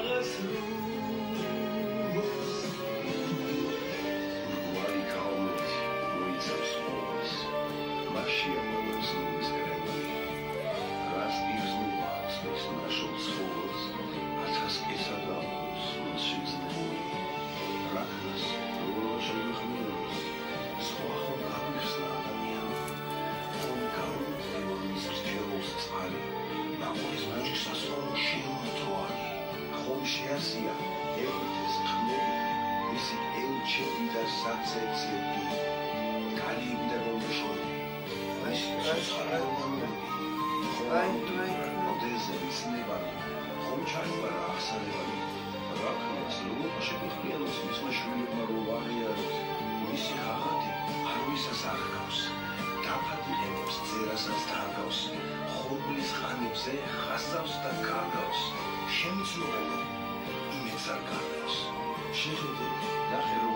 შეასია ევრიტეს ხმები, მისი ელჩები და საცეცები, კალიბი და გომბეშორი, მოდეზების ნებანი, ხომჩაიბარა ახსანებანი, რაქნას ლუპაში გხმიანოს მისმა შვილებმა რომ აღიაროთ, მისი ხაღადი არ ვისას აღგავს, დაფადინებს წერასაც დარგავს, ხობლის ყანებზე ხასავს და კარგავს, შემცნურებო იმეც არ კარგავს, შეხედე, ნახე